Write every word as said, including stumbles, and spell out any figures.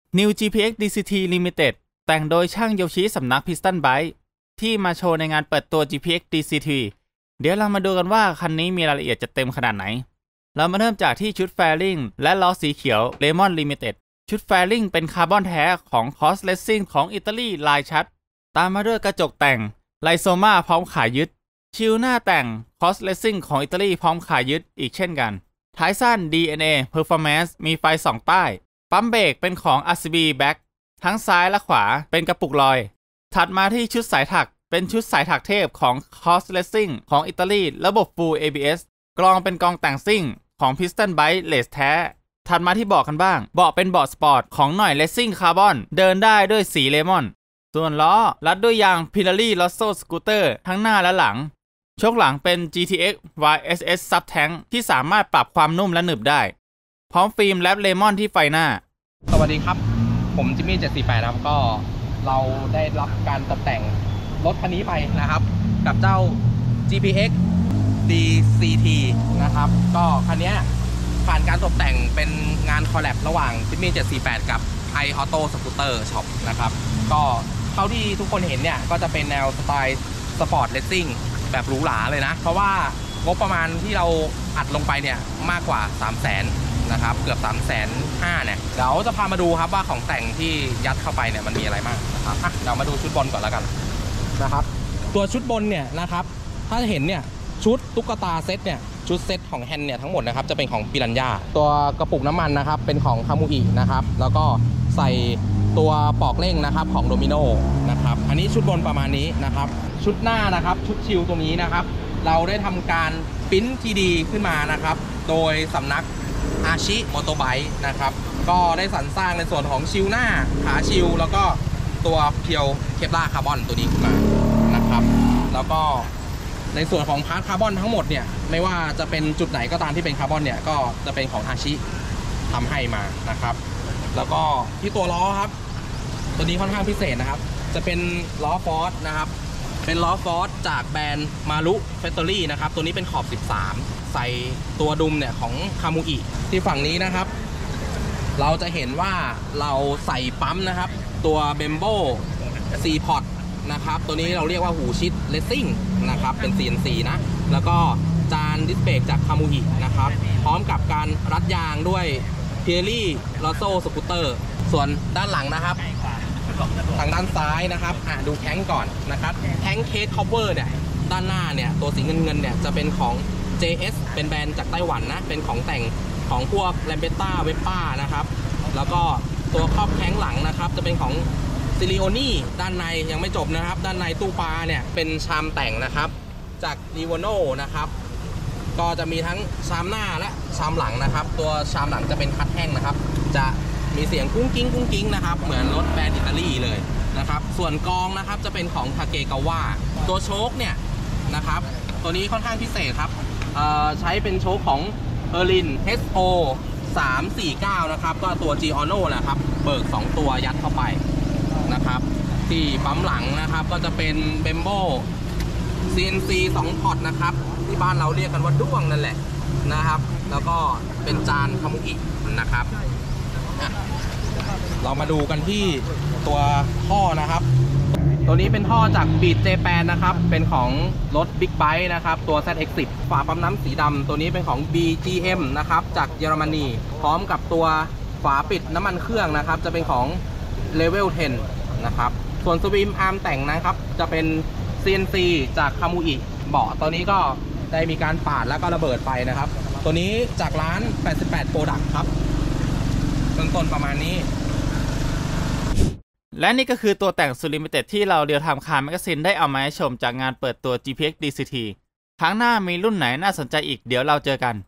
New จี พี เอ็กซ์ ดี ซี ที Limited แต่งโดยช่างโยชิสำนัก Piston Bike ที่มาโชว์ในงานเปิดตัว จี พี เอ็กซ์ ดี ซี ที เดี๋ยวเรามาดูกันว่าคันนี้มีรายละเอียดจะเต็มขนาดไหนเรามาเริ่มจากที่ชุดแฟริ่งและล้อสีเขียว Lemon Limited ชุดแฟริ่งเป็นคาร์บอนแท้ของ Cos Racing ของอิตาลีลายชัดตามมาด้วยกระจกแต่งไลโซมาพร้อมขายึดชิลหน้าแต่ง Cos Racing ของอิตาลีพร้อมขายึดอีกเช่นกันท้ายสั้น ดี เอ็น เอ Performance มีไฟส่องใต้ปั๊มเบรกเป็นของ อาร์ ซี บี Back ทั้งซ้ายและขวาเป็นกระปุกลอยถัดมาที่ชุดสายถักเป็นชุดสายถักเทพของ Cos Racing ของอิตาลีระบบ Full เอ บี เอส กรองเป็นกองแต่งซิ่งของ Piston Bike เลสแท้ถัดมาที่เบาะกันบ้างเบาะเป็นเบาะสปอร์ตของหน่อย Racing Carbon เดินได้ด้วยสีเลมอนส่วนล้อรัดด้วยยาง Pirelli Rosso Scooter ทั้งหน้าและหลังโชคหลังเป็น จี ที เอ็กซ์ วาย เอส เอส Sub Tank ที่สามารถปรับความนุ่มและหนึบได้พร้อมฟิล์มแรปเลมอนที่ไฟหน้าสวัสดีครับผมจิมมี่เจ็ดสี่แปดครับก็เราได้รับการตกแต่งรถคันนี้ไปนะครับกับเจ้า จี พี เอ็กซ์ ดี ซี ที นะครับก็คันนี้ผ่านการตกแต่งเป็นงานคอลแลบระหว่างจิมมี่เจ็ดสี่แปดกับไอออโต้สกูตเตอร์ช็อปนะครับก็เท่าที่ทุกคนเห็นเนี่ยก็จะเป็นแนวสไตล์สปอร์ตเลสซิ่งแบบหรูหราเลยนะเพราะว่างบประมาณที่เราอัดลงไปเนี่ยมากกว่า สามแสน นะครับเกือบ สามแสนห้าหมื่น เนี่ยเดี๋ยวจะพามาดูครับว่าของแต่งที่ยัดเข้าไปเนี่ยมันมีอะไรบ้างนะครับอ่ะเดี๋ยวมาดูชุดบนก่อนแล้วกันนะครับตัวชุดบนเนี่ยนะครับถ้าเห็นเนี่ยชุดตุ๊กตาเซตเนี่ยชุดเซตของแฮนด์เนี่ยทั้งหมดนะครับจะเป็นของปิรันย่าตัวกระปุกน้ำมันนะครับเป็นของคามูอินะครับแล้วก็ใส่ตัวปอกเร่งนะครับของโดมิโนนะครับอันนี้ชุดบนประมาณนี้นะครับชุดหน้านะครับชุดชิลตรงนี้นะครับเราได้ทำการพิมพ์ ที ดี ขึ้นมานะครับโดยสำนักอาชิมอเตอร์ไบค์นะครับก็ได้สรรสร้างในส่วนของชิลหน้าขาชิลแล้วก็ตัวเพียวเคปลาร์คาร์บอนตัวนี้ขึ้นมานะครับแล้วก็ในส่วนของพาร์ทคาร์บอนทั้งหมดเนี่ยไม่ว่าจะเป็นจุดไหนก็ตามที่เป็นคาร์บอนเนี่ยก็จะเป็นของอาชิทำให้มานะครับแล้วก็ที่ตัวล้อครับตัวนี้ค่อนข้างพิเศษนะครับจะเป็นล้อฟอร์ดนะครับเป็นล้อฟอร์ดจากแบรนด์มารุเฟตเตอรี่นะครับตัวนี้เป็นขอบสิบสามใส่ตัวดุมเนี่ยของคามูอิที่ฝั่งนี้นะครับเราจะเห็นว่าเราใส่ปั๊มนะครับตัวเบมโบซีพอตนะครับตัวนี้เราเรียกว่าหูชิดเลสซิ่งนะครับเป็น ซี เอ็น ซี นะแล้วก็จานดิสเบรกจากคามูอินะครับพร้อมกับการรัดยางด้วย Pirelli Rosso Scooter ส่วนด้านหลังนะครับทางด้านซ้ายนะครับอ่ะดูแท้งก่อนนะครับแท้งเคสคอเวอร์เนี่ยด้านหน้าเนี่ยตัวสีเงินเงินเนี่ยจะเป็นของ เจ เอส เป็นแบรนด์จากไต้หวันนะเป็นของแต่งของพวกแลมเบต้าเวปป้านะครับแล้วก็ตัวครอบแข้งหลังนะครับจะเป็นของซิลิโอนี่ด้านในยังไม่จบนะครับด้านในตู้ปลาเนี่ยเป็นชามแต่งนะครับจากลีโวโนนะครับก็จะมีทั้งชามหน้าและชามหลังนะครับตัวชามหลังจะเป็นคัดแห้งนะครับจะมีเสียงกุ้งกิ้งกุ้งกิ้งนะครับเหมือนรถแบรนด์อิตาลีเลยนะครับส่วนกองนะครับจะเป็นของทาเกกาวะตัวโชคเนี่ยนะครับตัวนี้ค่อนข้างพิเศษครับใช้เป็นโชคของ เออร์ลิน เอช โอ สามสี่เก้า นะครับก็ตัว จี ออโน่ นะครับเบิกสองตัวยัดเข้าไปนะครับที่ปั๊มหลังนะครับก็จะเป็นเบมโบ ซี เอ็น ซี สอง พอร์ตนะครับที่บ้านเราเรียกกันว่าด้วงนั่นแหละนะครับแล้วก็เป็นจานคามุอินะครับเรามาดูกันที่ตัวท่อนะครับตัวนี้เป็นท่อจากบีทเจแปนนะครับเป็นของรถบิ๊กไบค์นะครับตัว แซด เอ็กซ์ สิบ ฝาปั๊มน้ำสีดำตัวนี้เป็นของ บี จี เอ็ม นะครับจากเยอรมนีพร้อมกับตัวฝาปิดน้ำมันเครื่องนะครับจะเป็นของ เลเวล สิบ นะครับส่วนสวิมอาร์มแต่งนะครับจะเป็น ซี เอ็น ซี จากคามูอิเบาะตัวนี้ก็ได้มีการปาดแล้วก็ระเบิดไปนะครับตัวนี้จากร้านแปดสิบแปด Product ครับต้นๆประมาณนี้และนี่ก็คือตัวแต่งสุดลิมิเต็ดที่เราเรียวไทม์คาร์แมกกาซีนได้เอามาให้ชมจากงานเปิดตัว จี พี เอ็กซ์ ดี ซี ที ครั้งหน้ามีรุ่นไหนน่าสนใจอีกเดี๋ยวเราเจอกัน